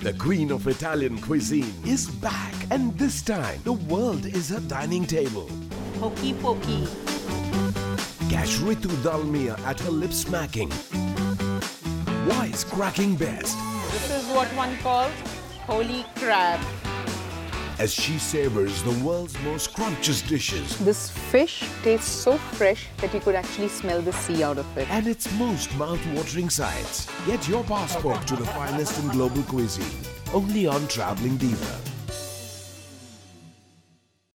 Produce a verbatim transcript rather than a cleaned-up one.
The queen of Italian cuisine is back, and this time the world is her dining table. Hokey pokey. Catch Ritu Dalmia at her lip smacking. Wise cracking best. This is what one calls holy crab. As she savors the world's most scrumptious dishes. This fish tastes so fresh that you could actually smell the sea out of it. And its most mouth-watering sights. Get your passport to the finest in global cuisine. Only on Travelling Diva.